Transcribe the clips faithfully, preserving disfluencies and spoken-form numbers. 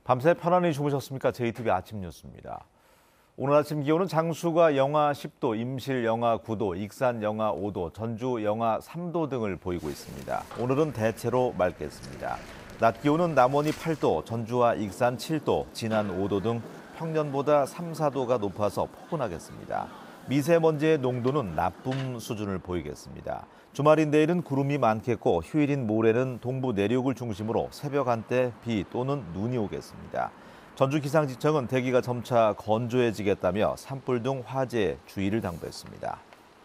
밤새 편안히 주무셨습니까? 제이티비 아침 뉴스입니다. 오늘 아침 기온은 장수가 영하 십 도, 임실 영하 구 도, 익산 영하 오 도, 전주 영하 삼 도 등을 보이고 있습니다. 오늘은 대체로 맑겠습니다. 낮 기온은 남원이 팔 도, 전주와 익산 칠 도, 진안 오 도 등 평년보다 삼, 사 도가 높아서 포근하겠습니다. 미세먼지의 농도는 나쁨 수준을 보이겠습니다. 주말인 내일은 구름이 많겠고 휴일인 모레는 동부 내륙을 중심으로 새벽 한때 비 또는 눈이 오겠습니다. 전주기상지청은 대기가 점차 건조해지겠다며 산불 등 화재에 주의를 당부했습니다.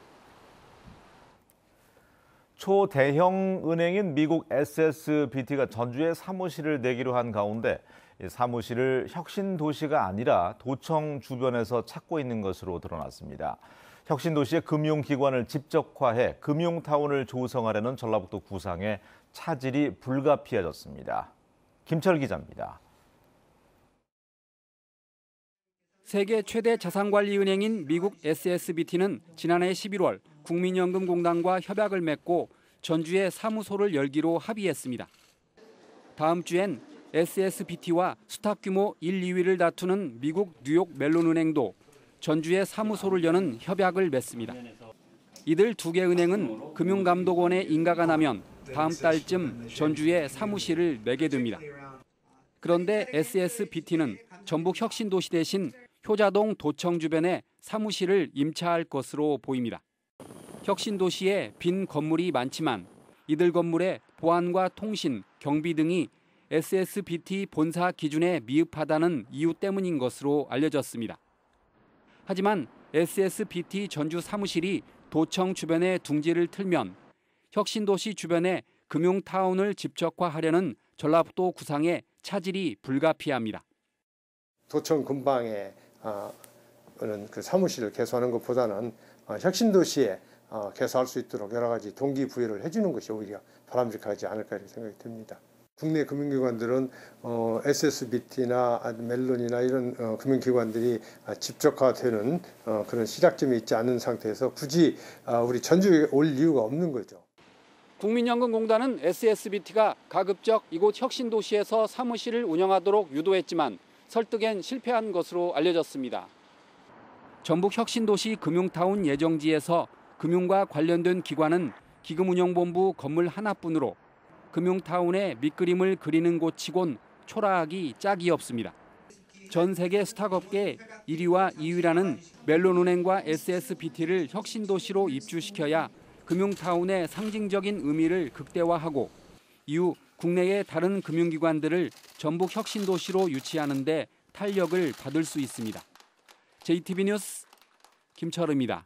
초대형 은행인 미국 에스에스비티가 전주에 사무실을 내기로 한 가운데 사무실을 혁신도시가 아니라 도청 주변에서 찾고 있는 것으로 드러났습니다. 혁신도시의 금융기관을 집적화해 금융타운을 조성하려는 전라북도 구상의 차질이 불가피해졌습니다. 김철 기자입니다. 세계 최대 자산관리은행인 미국 에스에스비티는 지난해 십일월 국민연금공단과 협약을 맺고 전주에 사무소를 열기로 합의했습니다. 다음 주엔 에스에스비티와 수탁 규모 일, 이 위를 다투는 미국 뉴욕 멜론은행도 전주에 사무소를 여는 협약을 맺습니다. 이들 두 개 은행은 금융감독원에 인가가 나면 다음 달쯤 전주에 사무실을 내게 됩니다. 그런데 에스에스비티는 전북 혁신도시 대신 효자동 도청 주변에 사무실을 임차할 것으로 보입니다. 혁신도시에 빈 건물이 많지만 이들 건물의 보안과 통신, 경비 등이 에스에스비티 본사 기준에 미흡하다는 이유 때문인 것으로 알려졌습니다. 하지만 에스에스비티 전주 사무실이 도청 주변에 둥지를 틀면 혁신도시 주변에 금융타운을 집적화하려는 전라북도 구상의 차질이 불가피합니다. 도청 근방에 어, 그 사무실을 개소하는 것보다는 어, 혁신도시에 어, 개소할 수 있도록 여러 가지 동기부여를 해주는 것이 오히려 바람직하지 않을까 이렇게 생각이 듭니다. 국내 금융기관들은 어, 에스에스비티나 멜론이나 이런 어, 금융기관들이 집적화되는 어, 그런 시작점이 있지 않은 상태에서 굳이 어, 우리 전주에 올 이유가 없는 거죠. 국민연금공단은 에스에스비티가 가급적 이곳 혁신도시에서 사무실을 운영하도록 유도했지만 설득엔 실패한 것으로 알려졌습니다. 전북 혁신도시 금융타운 예정지에서 금융과 관련된 기관은 기금운용본부 건물 하나뿐으로 금융타운의 밑그림을 그리는 곳치곤 초라하기 짝이 없습니다. 전 세계 스타트업계 일 위와 이 위라는 멜론은행과 에스에스비티를 혁신도시로 입주시켜야 금융타운의 상징적인 의미를 극대화하고 이후 국내의 다른 금융기관들을 전북 혁신도시로 유치하는 데 탄력을 받을 수 있습니다. 제이티비 뉴스 김철우입니다.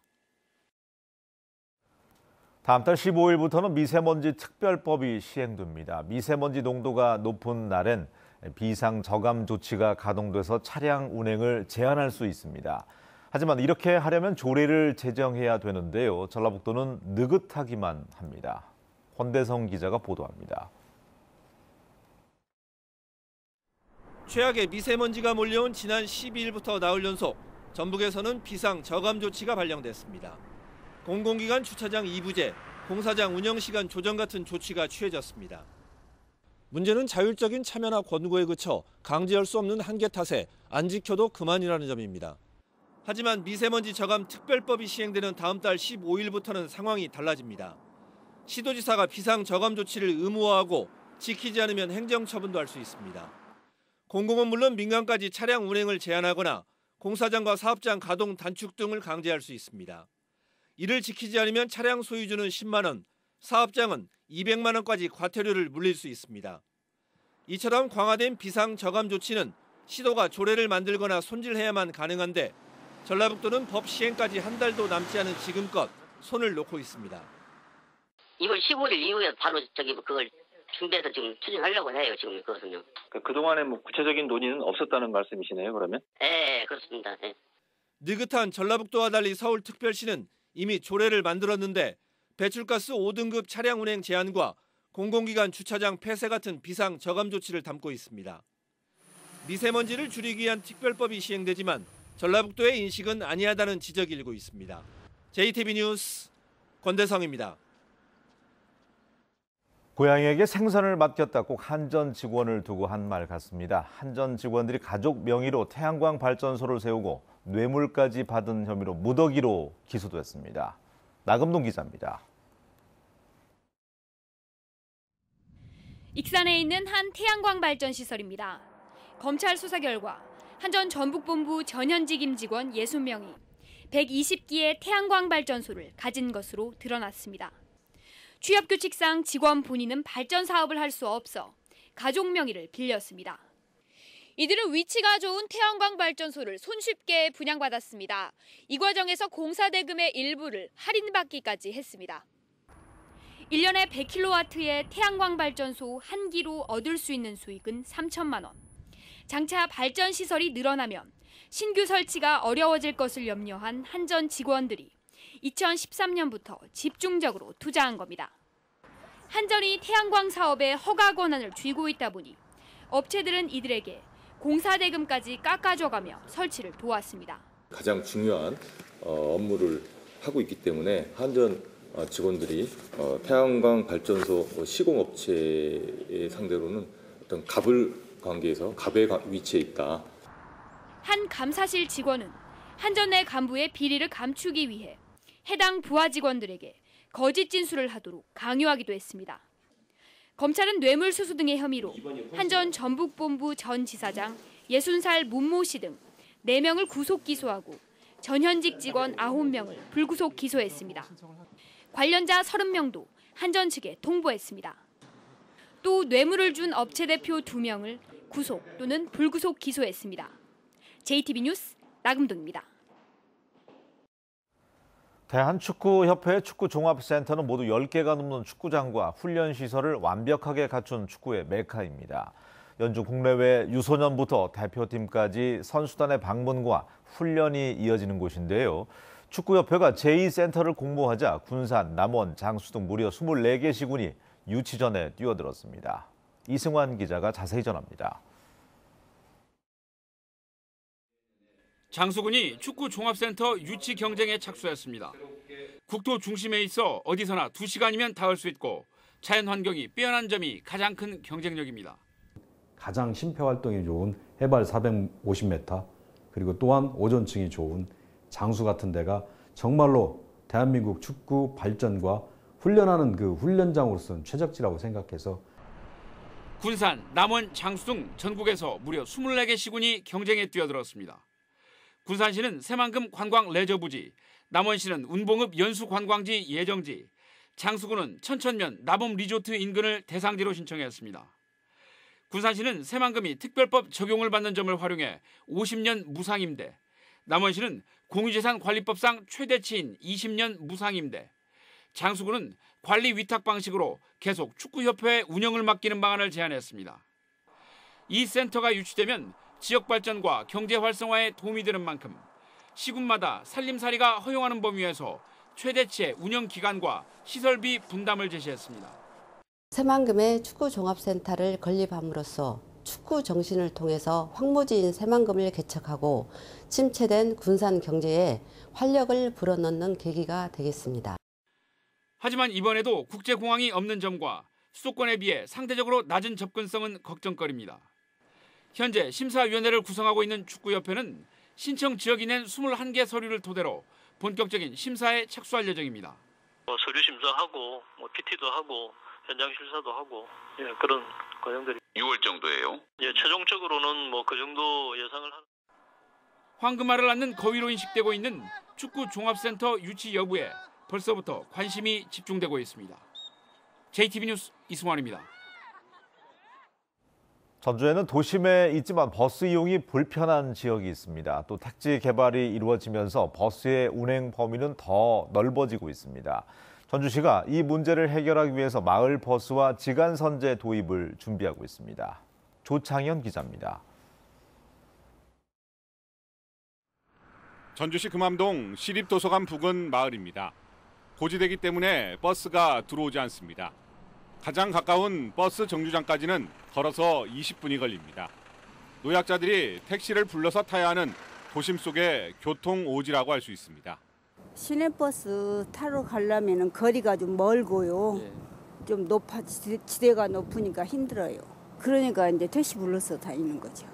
다음 달 십오 일부터는 미세먼지 특별법이 시행됩니다. 미세먼지 농도가 높은 날엔 비상저감 조치가 가동돼서 차량 운행을 제한할 수 있습니다. 하지만 이렇게 하려면 조례를 제정해야 되는데요. 전라북도는 느긋하기만 합니다. 권대성 기자가 보도합니다. 최악의 미세먼지가 몰려온 지난 십이 일부터 나흘 연속 전북에서는 비상저감 조치가 발령됐습니다. 공공기관 주차장 이부제, 공사장 운영시간 조정 같은 조치가 취해졌습니다. 문제는 자율적인 참여나 권고에 그쳐 강제할 수 없는 한계 탓에 안 지켜도 그만이라는 점입니다. 하지만 미세먼지 저감 특별법이 시행되는 다음 달 십오 일부터는 상황이 달라집니다. 시도지사가 비상저감 조치를 의무화하고 지키지 않으면 행정처분도 할 수 있습니다. 공공은 물론 민간까지 차량 운행을 제한하거나 공사장과 사업장 가동 단축 등을 강제할 수 있습니다. 이를 지키지 않으면 차량 소유주는 십만 원, 사업장은 이백만 원까지 과태료를 물릴 수 있습니다. 이처럼 강화된 비상저감 조치는 시도가 조례를 만들거나 손질해야만 가능한데 전라북도는 법 시행까지 한 달도 남지 않은 지금껏 손을 놓고 있습니다. 이번 십오 일 이후에 바로 저기 그걸 준비해서 지금 추진하려고 해요. 지금 그것은요. 그동안에 뭐 구체적인 논의는 없었다는 말씀이시네요, 그러면? 네, 그렇습니다. 네. 느긋한 전라북도와 달리 서울특별시는 이미 조례를 만들었는데 배출가스 오 등급 차량 운행 제한과 공공기관 주차장 폐쇄 같은 비상 저감 조치를 담고 있습니다. 미세먼지를 줄이기 위한 특별법이 시행되지만 전라북도의 인식은 아니하다는 지적이 일고 있습니다. 제이티비 뉴스 권대성입니다. 고향에게 생선을 맡겼다 꼭 한전 직원을 두고 한 말 같습니다. 한전 직원들이 가족 명의로 태양광 발전소를 세우고 뇌물까지 받은 혐의로 무더기로 기소됐습니다. 나금동 기자입니다. 익산에 있는 한 태양광 발전 시설입니다. 검찰 수사 결과 한전 전북본부 전현직 임직원 육십 명이 백이십 기의 태양광 발전소를 가진 것으로 드러났습니다. 취업규칙상 직원 본인은 발전 사업을 할 수 없어 가족 명의를 빌렸습니다. 이들은 위치가 좋은 태양광 발전소를 손쉽게 분양받았습니다. 이 과정에서 공사 대금의 일부를 할인받기까지 했습니다. 일 년에 백 킬로와트의 태양광 발전소 한 기로 얻을 수 있는 수익은 삼천만 원. 장차 발전 시설이 늘어나면 신규 설치가 어려워질 것을 염려한 한전 직원들이 이천십삼 년부터 집중적으로 투자한 겁니다. 한전이 태양광 사업의 허가 권한을 쥐고 있다 보니 업체들은 이들에게 공사 대금까지 깎아줘가며 설치를 도왔습니다. 가장 중요한 업무를 하고 있기 때문에 한전 직원들이 태양광 발전소 시공업체의 상대로는 어떤 갑을 관계에서 갑의 위치에 있다. 한 감사실 직원은 한전 내 간부의 비리를 감추기 위해 해당 부하 직원들에게 거짓 진술을 하도록 강요하기도 했습니다. 검찰은 뇌물수수 등의 혐의로 한전 전북본부 전 지사장 예순 살 문모 씨 등 네 명을 구속 기소하고 전현직 직원 아홉 명을 불구속 기소했습니다. 관련자 서른 명도 한전 측에 통보했습니다. 또 뇌물을 준 업체 대표 두 명을 구속 또는 불구속 기소했습니다. 제이티비 뉴스 나금동입니다. 대한축구협회 축구종합센터는 모두 열 개가 넘는 축구장과 훈련시설을 완벽하게 갖춘 축구의 메카입니다. 연중 국내외 유소년부터 대표팀까지 선수단의 방문과 훈련이 이어지는 곳인데요. 축구협회가 제이 센터를 공모하자 군산, 남원, 장수 등 무려 스물네 개 시군이 유치전에 뛰어들었습니다. 이승환 기자가 자세히 전합니다. 장수군이 축구 종합센터 유치 경쟁에 착수했습니다. 국토 중심에 있어 어디서나 두 시간이면 닿을 수 있고 자연 환경이 빼어난 점이 가장 큰 경쟁력입니다. 가장 심폐 활동이 좋은 해발 사백오십 미터 그리고 또한 오존층이 좋은 장수 같은 데가 정말로 대한민국 축구 발전과 훈련하는 그 훈련장으로서는 최적지라고 생각해서 군산, 남원, 장수 등 전국에서 무려 스물네 개 시군이 경쟁에 뛰어들었습니다. 군산시는 새만금 관광 레저부지, 남원시는 운봉읍 연수관광지 예정지, 장수군은 천천면 나범 리조트 인근을 대상지로 신청했습니다. 군산시는 새만금이 특별법 적용을 받는 점을 활용해 오십 년 무상임대, 남원시는 공유재산관리법상 최대치인 이십 년 무상임대, 장수군은 관리 위탁 방식으로 계속 축구협회에 운영을 맡기는 방안을 제안했습니다. 이 센터가 유치되면 지역 발전과 경제 활성화에 도움이 되는 만큼 시군마다 살림살이가 허용하는 범위에서 최대치의 운영 기간과 시설비 분담을 제시했습니다. 새만금의 축구종합센터를 건립함으로써 축구 정신을 통해서 황무지인 새만금을 개척하고 침체된 군산 경제에 활력을 불어넣는 계기가 되겠습니다. 하지만 이번에도 국제공항이 없는 점과 수도권에 비해 상대적으로 낮은 접근성은 걱정거리입니다. 현재 심사위원회를 구성하고 있는 축구협회는 신청 지역이 낸 이십일 개 서류를 토대로 본격적인 심사에 착수할 예정입니다. 뭐 서류 심사하고 뭐 피티도 하고 현장 실사도 하고 예, 그런 과정들이 유월 정도예요? 예, 최종적으로는 뭐 그 정도 예상을 하는. 황금알을 낳는 거위로 인식되고 있는 축구 종합센터 유치 여부에 벌써부터 관심이 집중되고 있습니다. 제이티비 뉴스 이승환입니다. 전주에는 도심에 있지만 버스 이용이 불편한 지역이 있습니다. 또 택지 개발이 이루어지면서 버스의 운행 범위는 더 넓어지고 있습니다. 전주시가 이 문제를 해결하기 위해서 마을 버스와 지간 선제 도입을 준비하고 있습니다. 조창현 기자입니다. 전주시 금암동 시립도서관 부근 마을입니다. 고지대기 때문에 버스가 들어오지 않습니다. 가장 가까운 버스 정류장까지는 걸어서 이십 분이 걸립니다. 노약자들이 택시를 불러서 타야 하는 도심 속의 교통 오지라고 할 수 있습니다. 시내버스 타러 가려면 거리가 좀 멀고요. 좀 높아 지대가 높으니까 힘들어요. 그러니까 이제 택시 불러서 다니는 거죠.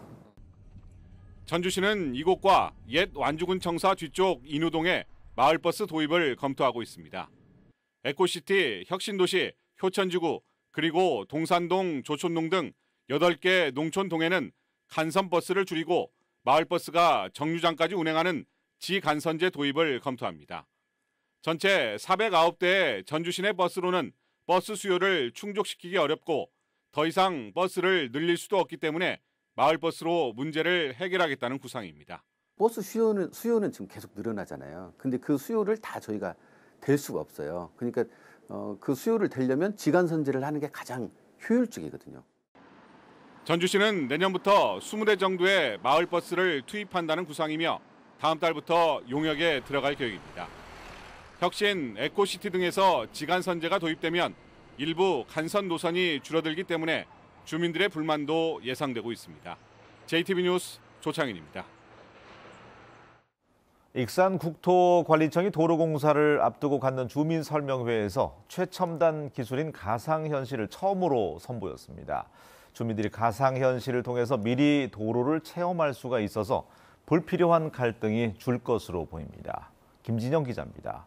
전주시는 이곳과 옛 완주군 청사 뒤쪽 인우동에 마을버스 도입을 검토하고 있습니다. 에코시티, 혁신도시, 효천지구, 그리고 동산동, 조촌동 등 여덟 개 농촌동에는 간선버스를 줄이고 마을버스가 정류장까지 운행하는 지간선제 도입을 검토합니다. 전체 사백구 대의 전주시 내 버스로는 버스 수요를 충족시키기 어렵고 더 이상 버스를 늘릴 수도 없기 때문에 마을버스로 문제를 해결하겠다는 구상입니다. 버스 수요는, 수요는 지금 계속 늘어나잖아요. 근데 그 수요를 다 저희가 댈 수가 없어요. 그러니까 어, 그 수요를 대려면 지간선제를 하는 게 가장 효율적이거든요. 전주시는 내년부터 이십 대 정도의 마을버스를 투입한다는 구상이며 다음 달부터 용역에 들어갈 계획입니다. 혁신, 에코시티 등에서 지간선제가 도입되면 일부 간선 노선이 줄어들기 때문에 주민들의 불만도 예상되고 있습니다. 제이티비 뉴스 조창인입니다. 익산 국토관리청이 도로공사를 앞두고 갖는 주민설명회에서 최첨단 기술인 가상현실을 처음으로 선보였습니다. 주민들이 가상현실을 통해서 미리 도로를 체험할 수가 있어서 불필요한 갈등이 줄 것으로 보입니다. 김진영 기자입니다.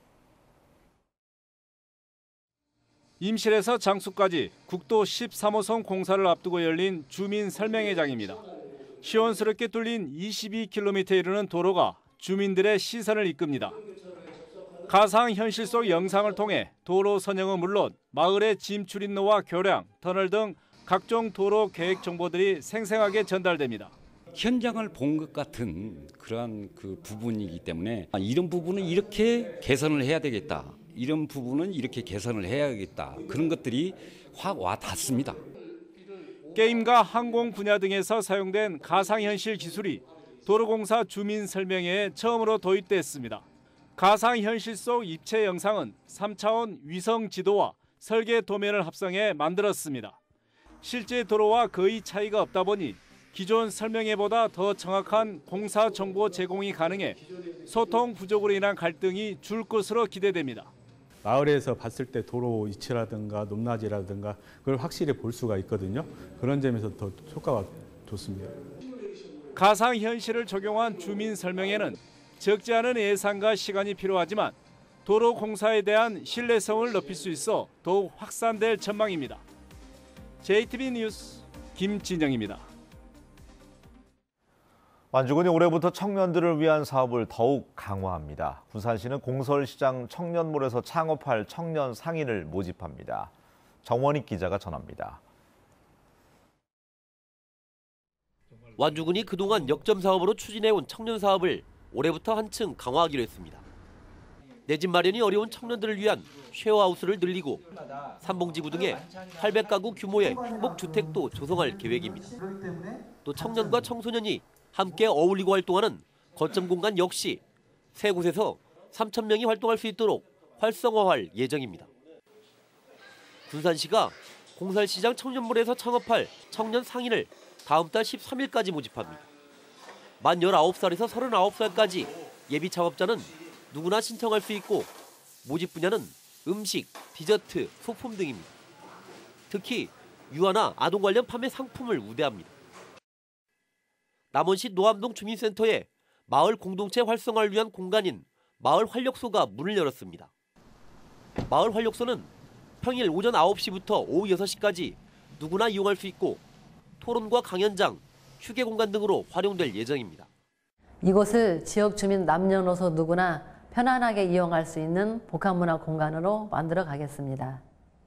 임실에서 장수까지 국도 십삼 호선 공사를 앞두고 열린 주민설명회장입니다. 시원스럽게 뚫린 이십이 킬로미터에 이르는 도로가 주민들의 시선을 이끕니다. 가상현실 속 영상을 통해 도로 선형은 물론 마을의 짐출입로와 교량, 터널 등 각종 도로 계획 정보들이 생생하게 전달됩니다. 현장을 본 것 같은 그러한 그 부분이기 때문에 이런 부분은 이렇게 개선을 해야 되겠다. 이런 부분은 이렇게 개선을 해야겠다. 그런 것들이 확 와 닿습니다. 게임과 항공 분야 등에서 사용된 가상현실 기술이 도로공사 주민설명회에 처음으로 도입됐습니다. 가상현실 속 입체 영상은 삼 차원 위성 지도와 설계 도면을 합성해 만들었습니다. 실제 도로와 거의 차이가 없다 보니 기존 설명회보다 더 정확한 공사 정보 제공이 가능해 소통 부족으로 인한 갈등이 줄 것으로 기대됩니다. 마을에서 봤을 때 도로 위치라든가 높낮이라든가 그걸 확실히 볼 수가 있거든요. 그런 점에서 더 효과가 좋습니다. 가상현실을 적용한 주민 설명회는 적지 않은 예산과 시간이 필요하지만 도로 공사에 대한 신뢰성을 높일 수 있어 더욱 확산될 전망입니다. 제이티비 뉴스 김진영입니다. 완주군이 올해부터 청년들을 위한 사업을 더욱 강화합니다. 군산시는 공설시장 청년몰에서 창업할 청년 상인을 모집합니다. 정원익 기자가 전합니다. 완주군이 그동안 역점 사업으로 추진해온 청년 사업을 올해부터 한층 강화하기로 했습니다. 내 집 마련이 어려운 청년들을 위한 쉐어하우스를 늘리고 삼봉지구 등의 팔백 가구 규모의 행복주택도 조성할 계획입니다. 또 청년과 청소년이 함께 어울리고 활동하는 거점 공간 역시 세 곳에서 삼천 명이 활동할 수 있도록 활성화할 예정입니다. 군산시가 공설시장 청년몰에서 창업할 청년 상인을 다음 달 십삼 일까지 모집합니다. 만 열아홉 살에서 서른아홉 살까지 예비 창업자는 누구나 신청할 수 있고 모집 분야는 음식, 디저트, 소품 등입니다. 특히 유아나 아동 관련 판매 상품을 우대합니다. 남원시 노암동 주민센터에 마을 공동체 활성화를 위한 공간인 마을 활력소가 문을 열었습니다. 마을 활력소는 평일 오전 아홉 시부터 오후 여섯 시까지 누구나 이용할 수 있고 토론과 강연장, 휴게 공간 등으로 활용될 예정입니다. 이곳을 지역 주민 남녀노소 누구나 편안하게 이용할 수 있는 복합문화 공간으로 만들어 가겠습니다.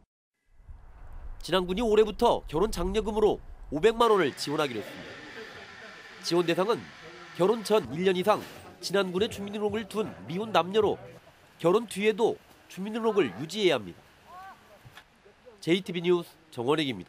진안군이 올해부터 결혼 장려금으로 오백만 원을 지원하기로 했습니다. 지원 대상은 결혼 전 일 년 이상 진안군에 주민등록을 둔 미혼 남녀로 결혼 뒤에도 주민등록을 유지해야 합니다. 제이티비 뉴스 정원익입니다.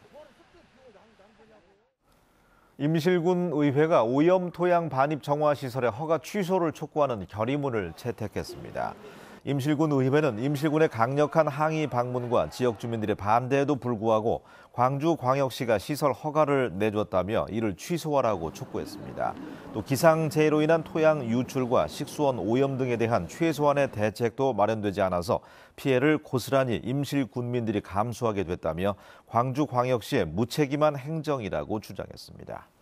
임실군 의회가 오염 토양 반입 정화 시설의 허가 취소를 촉구하는 결의문을 채택했습니다. 임실군 의회는 임실군의 강력한 항의 방문과 지역 주민들의 반대에도 불구하고 광주광역시가 시설 허가를 내줬다며 이를 취소하라고 촉구했습니다. 또 기상재해로 인한 토양 유출과 식수원 오염 등에 대한 최소한의 대책도 마련되지 않아서 피해를 고스란히 임실군민들이 감수하게 됐다며 광주광역시의 무책임한 행정이라고 주장했습니다.